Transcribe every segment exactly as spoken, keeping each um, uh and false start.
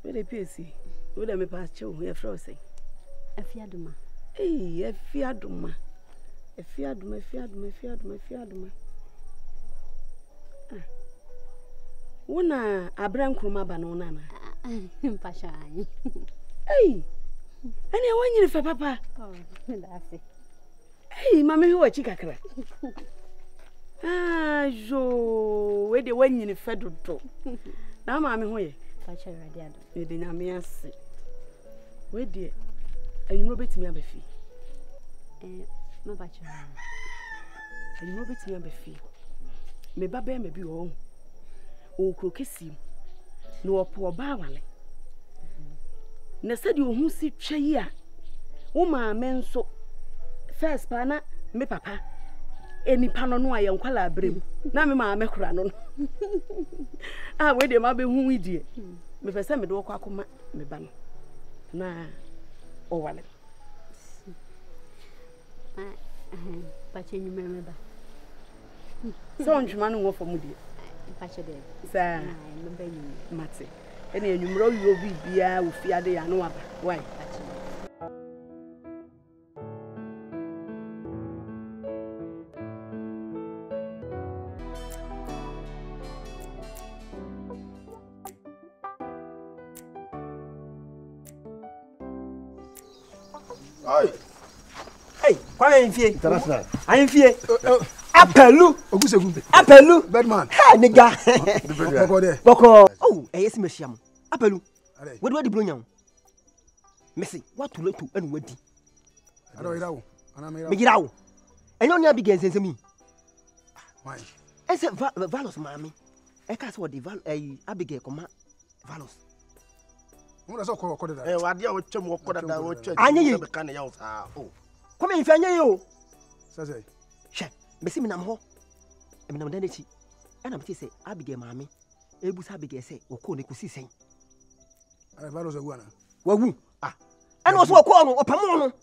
We dey P C. We dey me pass chew here frozen. Efiaduma. Eh, efiaduma. Efiaduma, efiaduma, efiaduma, efiaduma. Ah. Wona abran kroma ba no na na. Pasha. Hey. Ani e wanyiri fa papa. Oh, that's it. Hey, mama hu wachi kakra. Ah, jo, we de wanyiri fa dodo. Na mama hu ye. Pasha radio. We de nyame ase. We de enyumo betimi abafi. Eh, ma pasha. Enyumo betimi abafi. Me baba me bi wo. O kro kesi. No opo ba wale. Na sadi ohun si twayi a wo maame nso first pa na me papa enipa no no aye nkwala abrem na me maame kura no ah we de ma be hu idie me pese me de wo kwa akoma me ba no na o wale ah pa che nyume me ba so ntwuma no wo fo mu die pa che de sa me ba nyume mate ene enwumro yo bibia wo fiade ya no aba why Hey, hey, kwame mfie. international. Ayin fie. Apelu. Ogusegu. Apelu. Bedman. Ha nigga. Boko there. Boko. Oh, eh yes meshiam. Apelu. Ade. Where do di bro nyam? Messi, what to letu enu wadi. Ado irawo. Ana me irawo. Me girawo. Enyo nya bi gensensemi. Why? Ese Valos mami. E ka se wo di Val eh Abigail koma Valos. Mo da so ko ko da. Eh wade a wo twem wo koda da wo twem. Anye yi. Be kan ya wo sa. Oh. Kwame mfie anye yo. Sase. Hwe, Messi minam ho. E minam dan echi. E na mti se Abigail mami. Ebusa Abigail se wo ko ne kusi sen. Ana Valos agu ana. Wawu. Ah. E no so wo ko no opamo no.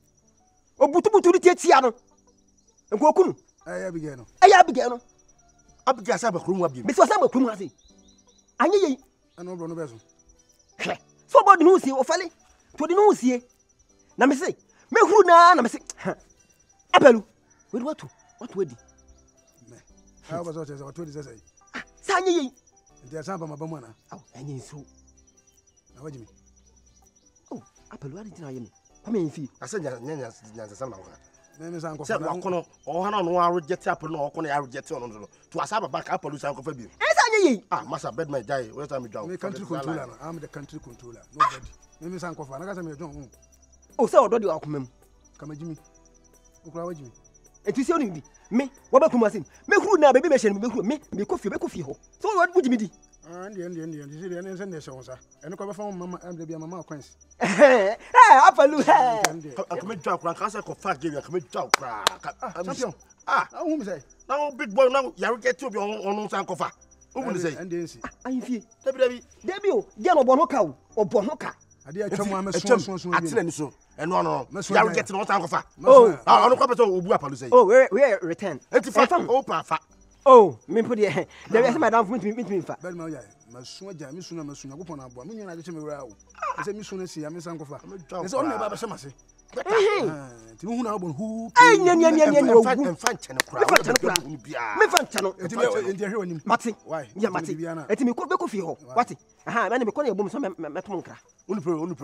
Obutubutu ri tietia no. Enko okunu. Eh ya bigeno. E ya Abigail no. Abigail sa ba krum wa bi. Messi wasa ba krum ase. Anye yi. Ana obro no beso. Hwe. So body no sie ofale. To di no sie. Na me se, me huru na na me se. Apelu. We what to? What we di? Me. Ha ba so che so to di sase. Ah, sa anye yi. Ndi asa ba mabamu ana. Aw, anye nso. Na wajimi. Oh, Apelu adi tina ye me. Kwame mfi. Asa nya nya nya nya sa na wo. Me me san ko Se wa kono o ha na no wa reject apple no o kono ya reject on no. To asa ba back apple sa ko fa bi. E sa anye yi. Ah, masa bedman jai. Where time me down. Me country controller. I'm the country controller. Nobody. Me me san ko fa na ka se me don. O se odo di akomam. Kamajimi. Okura wajimi. Enti se oni bi. Me, wo ba kuma sim. Me huru na baby me hye me huru me me kofi be kofi ho. So wo wujimi di. Ah, ndi ndi ndi ndi se ndi se ndi se wonsa. Eno ko be fa mama am bia mama coins. Eh, Apelu. Akome dwa kura kan se ko fa game akome dwa kura. Champion. Ah, Awu mi say. now big boy now ya reject obi on on san ko fa. Wo bu say. And densi. Ayin fie. Dabi dabi. Debi o, dia no bo no ka o. Obo no ka. Ade atwa mu ameso so so. Atile ni so. Eno no. Meso Ya ya. reject no san ko fa. Oh, Ah, ono ko beto obu apalu say. oh, we we return. Enti fa o pa fa. Oh, me put the there is madam for me me fa. Bel ma ya. Maso aja mi suna maso nyagopon na abo. Me nyina de cheme wura o. Se mi suna si ya me san ko fa. Se on na ba ba shemase. Eh. Ti mu na obon hu. Ai nya nya nya nya nya. En fan chene kura. Me fa chane kura. Me fa chane. Ti me ndi ahwe onim. Mate. Why? Ya mate. Eti me ko be ko fi ho. Wate. Aha, me ne me ko na ebom so me me tom nkra. Unu pro, unu pro.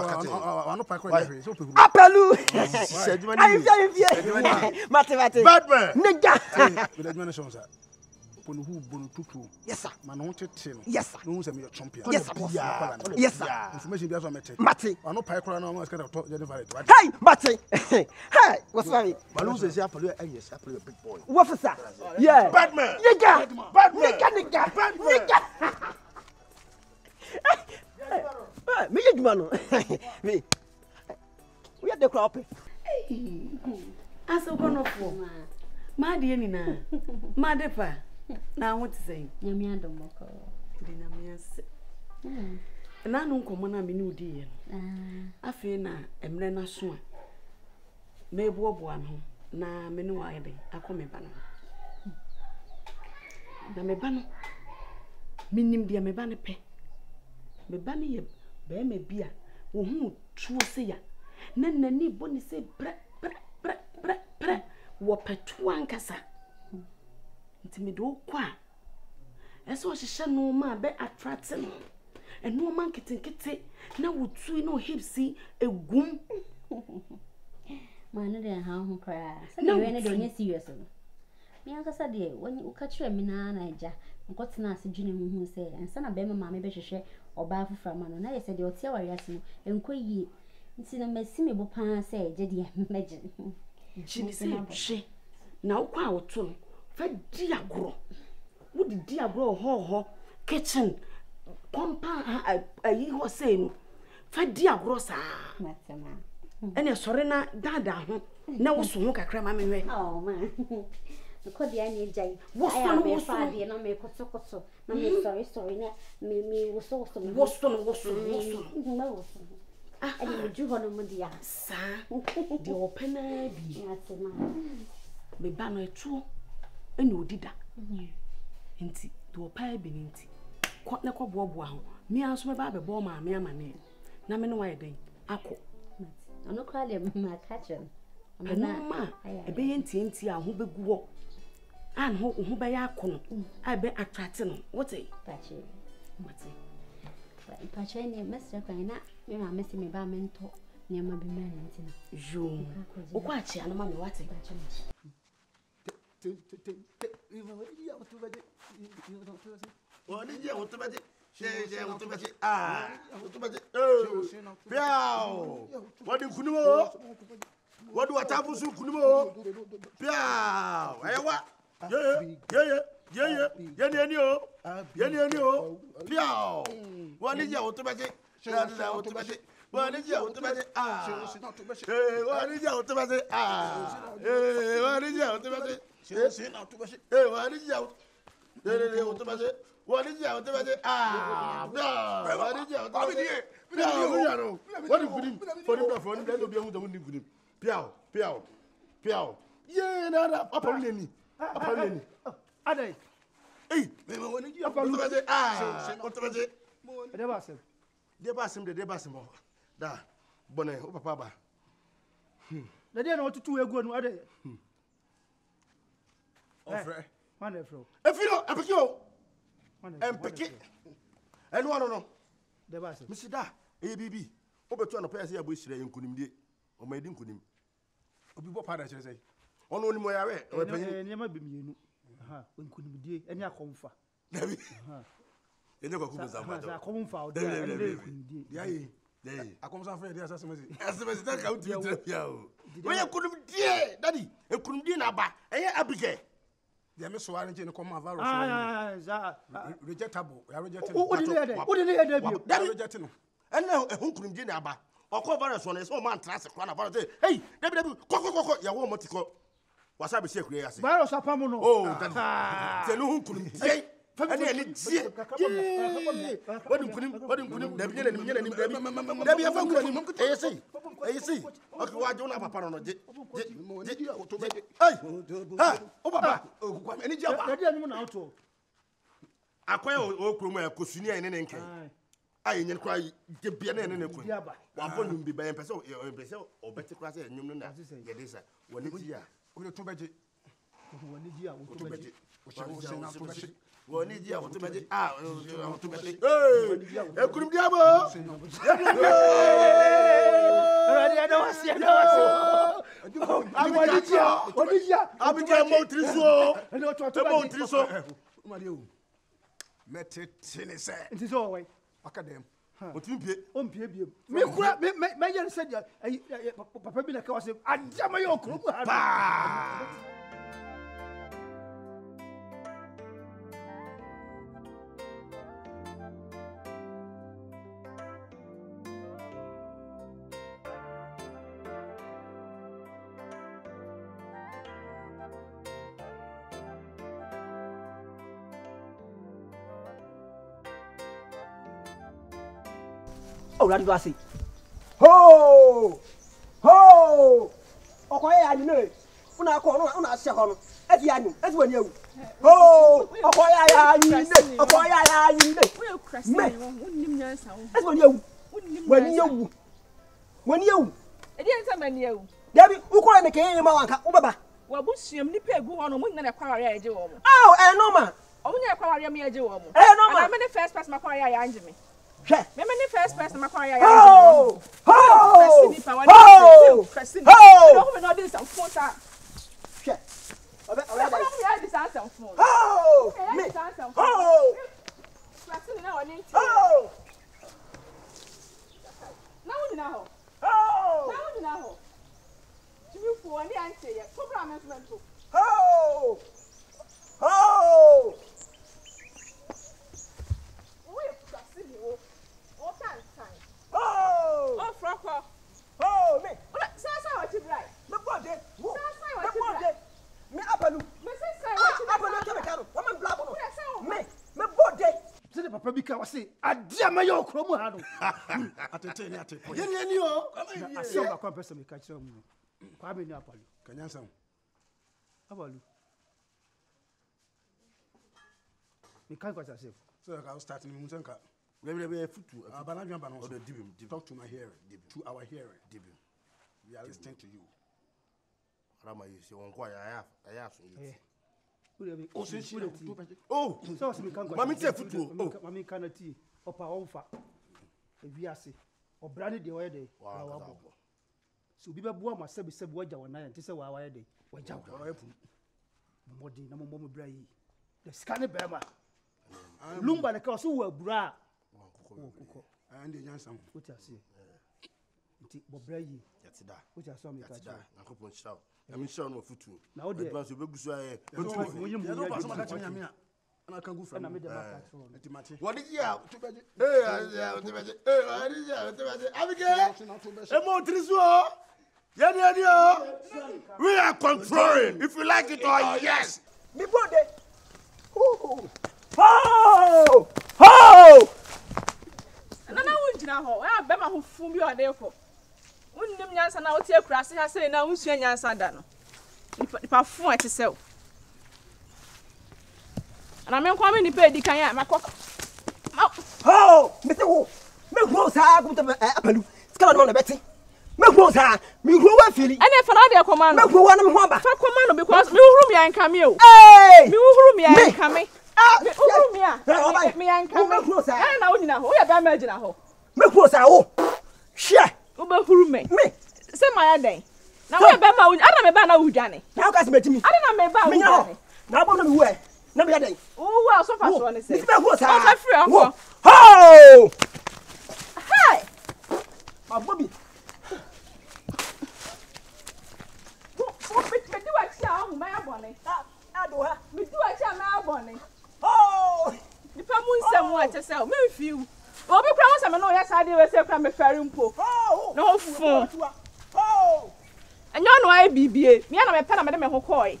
Ano pa ko ahwe. So pe hu. Apelu. Sedwani. Ai fie fie. Mate mate. Batman. Nigga. Me da dwene shon sa. Ponu hu bonu tutu. Yes sir. Ma no tete no. Yes sir. No hu se me champion. Yes sir. Yes sir. Information bi aso mete. Mate. Ano pa ko na no ska to je fa it. Hey, mate. Hey, what's funny? Malu say say apalu eh yes, apalu a big boy. What for sir? Yeah. Batman. Nigga. Batman. Nigga nigga. Nigga. Me you man. Me. We are the crop. Aso kono fo. Ma de ni na. Ma de pa. Na what say? Nyame adomoko. Di na me ase. Na no nkomo na me ni odi ye. Ah. Afi na emre na so a. Me boaboa no na me ni wa ye akome ba no. Na me ba no. Minim dia me ba ne pe. me ba ne ye be me bia wo hu tuo se ya na nani boni se bre bre bre bre bre wo petu ankasa nti me do kwa eso hihye no ma be attract no eno man kitenkete na wotu no hipsi egum man de ha ho kra se de we ne de onye serious no me ankasa de woni ukachira me na na ja nkotena ase dwene hu hu se ensa na be mama me be hwehwe oba afufra ma no na ye se de otia wari ase no enko yie nti na masi me bo pa se je de meje jini se hwe na ukwa awoto no fa di agoro wo di di agoro ho ho kitchen kompa ayi ho se no fa di agoro sa matama ene sore na dada ho na wo so ho kakra ma me hwe oh man ko dia ni jai wo so no wo so dia na me koto koto na me sorry sorry na me me wo so wo so wo so no wo so wo so ma wo so ah ani me ju ho no mo dia sa de opena bi matama me ba no etu ene odida nti de opa bi nti ko ne ko bobo ho mi anso me ba be bo ma me amane na me no wa yeden akọ ano kwa le ma kitchen ana ma ebe ye nti nti a ho begu wo an ho ho be ya akono a be attract no what eh pache what eh pache ni mesra kwa na me ma mesi me ba mento ni ma bi ma nti na jo o kwa chi ana ma me what eh pache Wani je otobaje. Je je otobaje. Ah, otobaje. Eh. Piao. Wadi kunimo. Wadi watafu su kunimo. Piao. Ayawa. Ye ye ye ye. Ye ni ni o. Ye ni ni o. Piao. Wani je otobaje. Shada otobaje. Wani je otobaje. Ah. Eh, wani je otobaje. Ah. Eh, wani je otobaje. Eh, wani je Dede otobaje. Wani je otobaje. Ah. Bra. Wani je otobaje. Piao. Wani kudim. Fori bra fori bra no bi hu da woni kudim. Piao. Piao. Piao. Ye na na apa neni. Apa neni. Adai. Eh, me wani je otobaje. Ah. Otobaje. De basem. De basem de de basem. Da. Bone o papa ba. De de na otutu egu anu adai. Ofre. Man efro. Efiro, epeki o. Empeki. Enu ano no. De basem. Misida, eh bibi. Obetu ano pa ya bo hire nkunimdie. O ma edi nkunim. Obi bo pada kire sei. Ono oni mo yawe, o panyin. Niam bi mienu. Aha, nkunimdie, eni akomfa. Dabi. Aha. Enye kwa kubu za Za mbato. akomfa o de nkunimdie. Ya yi. Dey. Akomsa fa de asase mezi. Asebesi ta ka uti trapia o. We nkunimdie, daddy. Nkunimdie na ba. Enye abike. Ya me so ari nche ne koma virus. Ah, za. Rejectable. Ya reject O di ne dey. O di ne dey bi. Ya reject no. Ene ehun nkunimdie na ba. Okọ virus on so man trust kwa na virus. Hey, dabi dabi. Koko koko ya wo motiko. Wasa be se kure ya se. Virus apam no. Oh, daddy. Tenu nkunimdie. Ene ene die. Wadi nkunim, wadi nkunim. Dabi nyene nim nyene nim dabi. Dabi ya fa nkunim. Eh sei. Eh sei. Okay, wa jo na papa no je. Je. Hey. Ha, o papa. O kwa eni jaba. Daddy anu na auto. Akoye o kromo ya kosuni ene ne nken. Ayi nyen kwa je bia na ene ne kun. Wa bo nyum bi ba empese o empese o beti kwa se nyum no na. Ye desa. Woni ti ya. O le to beje. Woni ji a wo to beje. O se o se na to beje. Woni ji a wo to beje. Ah, o to beje. Eh, e kurum diabo. Daddy ada wasi ada wasi. Woni ji a, woni ji a. Abike mo triso. Ene o to to Mo triso. Umari o. Metete se. Nti so we. Akadem. O timpie. O mpie bie. Me kura me me yen se dia. Papa bi na ka wasi. Adama yo kuro bu ha. Oh, Raddy Bassi. Ho! Ho! Okoye ya ni ne. Una ko una una se ho no. E fi anu, e fi wani ewu. Oh, okoya ya yinde. Okoya ya yinde. Me. Wonnim nyansa wo. That's when you. When you. When you. E dey nsa mani ewu. Dabi, ukora me kan yema wanka, ubaba. Wa busuam nipa egu ho no mo nyina na kwaware ya eje wo mo. Oh, eh normal. O mo nyina kwaware me eje wo mo. Eh normal. I'm the first person makwaware ya anje me. Hwe. Me me the first person makwaware ya anje me. Oh! Oh! Oh! Oh! No me no dey some phone sa. Hwe. Obe obe I dai. don't hear this answer phone. Oh! Me. Oh! Pressing na oni. Oh! Na wo nyina ho. Oh! Na wo nyina ho. Timi fu oni ante ye. Cobra management. Oh! Oh! Oh! Oh, froko. Oh, me. Sa sa what you right. Me body. Me what you body. Me abalu. Me say say what you Abalu ke me karo. Wa me blabo no. say Me, me body. Se de papa bi ka wa se, adia me yo kro mu ha no. Atete ni atete. Yeni yeni o. Aso ba kwa pesa me ka kire mu. Kwa me ni abalu. Kanyansa. Abalu. Me kan kwa se. So I can start in Musanka. We we we futu. Abana Jamba no. Oh, the dibim, dibim. Talk to my hearing. To our hearing. Dibim. We are listening to you. Rama you say won kwa ya ya so yi. Oh, so she Oh, so se me kan kwa. Mami te futu. Oh, mami kan ati. Opa onfa. Ewiase. Obra ne de wo ye de. wa wa. So bi be bo am asabi sabi waja wona yan te se wa wa ye de. Waja wa ye pu. Modi na mo mo bra yi. The scan be ma. Lumba ne ka so wa bura. Kuko. And the Jansan. Uti ase. Nti bo bra yi. Yatida. Uti ase am ka Yatida. cha. Nakopon shaw. Na mi shaw no futu. Na o de. Advance be gusu aye. Mo yim mo No, ya. but some catch me. And I can go from. Na me de ba ka so. Etimati. What did you have? Hey, yeah, what did you? Hey, what did you? What did you? Abigail. Emo trizo. Yeni yeni o. We are controlling. If you like it or yes. Me body. Oh! Oh! Oh! Na na wo njina ho. Ya be ma ho fun bi ode ko. Wonnim nyansa na wo tie kurase ha sei na wonsua nyansa da no. Nipa fun ati sew. Ana me nkwa me nipa edi kan ya makọ. Oh! Me say wo. Me gro sa ko te apalu. Skala no na beti. Me gro sa. Me gro wa fili. Ene fa na de command. Me gro wa na me ho ba. Fa command because me uhuru mi anka me o. Hey! Me uhuru mi anka me. Ah! Me uhuru mi a. Eh, oba. Me anka me. Me gro sa. Eh na wo nyina ho. Wo ya ba ma gyina ho. Me gro sa wo. Hwe. Wo ba huru me. Me. Se ma ya den. Na wo ya ba ma wo. Ana me ba na wo dwane. Na ka se metimi. Ana na me ba wo Me nya dwane. ho. Na bo na me wo e. Na me ya den. Wo wo so fa so ne se. Me gro sa. O fa free akọ. Oh! Hi. Ma bobi. Wo me me di wa chi a hu ma ya bone. Ah, ado ha. Me di wa chi a ma ya bone. Oh! Nipa mu nsɛm a kyɛ sɛ o memfi wo obi kora wo sɛ me no yɛ saa de we sɛ kora me fɛre mpo Oh! na ofo Oh! ɛnyɛ ɔno ayɛ bibie me na mepɛ na mede me ho kɔe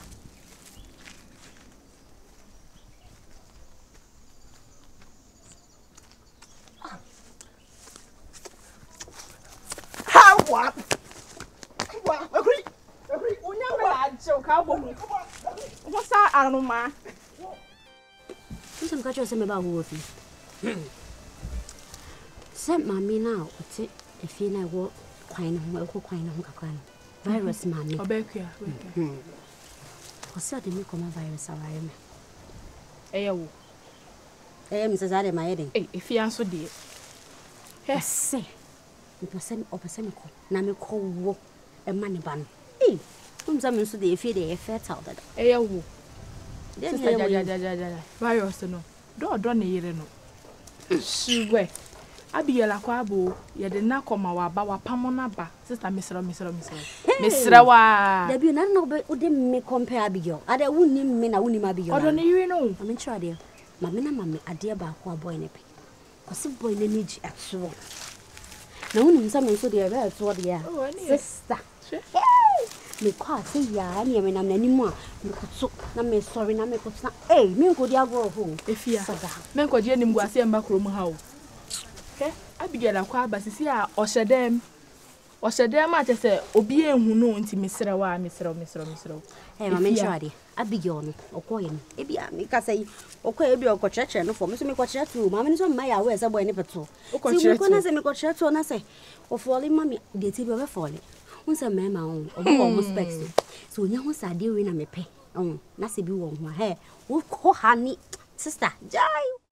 Ha wa. Wa, akuri. Akuri. wonya me na agyew ka bɔ mu wo sa anoma Nsɛm ka kyerɛ sɛ mɛba ho wɔ fi. Sɛ maame no a ɔte efie na ɛwɔ kwan no ho ɛkɔ kwan no ho kakra no. Virus maame. ɔbɛkua Ɔsɛ ɔde me kɔma virus aware me. ɛyɛ wo Ɛyɛ me sɛ saa de ma yɛ den. eh efia nso deɛ Ɛsɛ. Mepɛ sɛ ɔpɛ sɛ mekɔ na mekɔ wɔ ɛma ne ba no. Eh, wom sɛ me nso de efie de yɛ fertile dada. ɛyɛ wo Dɛ sister ne yɛ wɔ yi. jajajajaja virus no dɔɔdɔ ne yere no suwe Abigail akɔ abo yɛde na kɔma waba wapamo na ba sister mesrɛ mesrɛ mesrɛ mesrɛ wa Dabi na na obe ode me compare Abigail. Ade wunni me na wunni Abigail. ɔdɔ ne yere no Mame nkyerɛ ade. Mame na mame ade ba ko boy ne pe. Kɔse boy ne ne gi atso. Na wunni nsa me nso de ebe atso de ya. Oh, ɛne yɛ. Sister. Me kwa se ya ne me nam n'anim a me kɔto na me sorry na me kɔto na eh me nkodi agoro ho. efia Sada. me nkɔgye nim guase mba krom ha o hwɛ Abigail akɔ aba sisi a ɔhyɛ dɛm o se dem ma se obi ehunu no nti mesere wa mesere mesere mesere eh ma me nchade Abigail no okoye no e bia me ka say okoye bi okocheche no for me so me kocheche tu ma me so ma ya we se boy ne peto ti me ko na se me kocheche tu na say o foli mami de ti be be foli unsa me ma on obo o specs so nya ho sa de we na me pe on na se bi wo ho he wo ko ha ni sister jai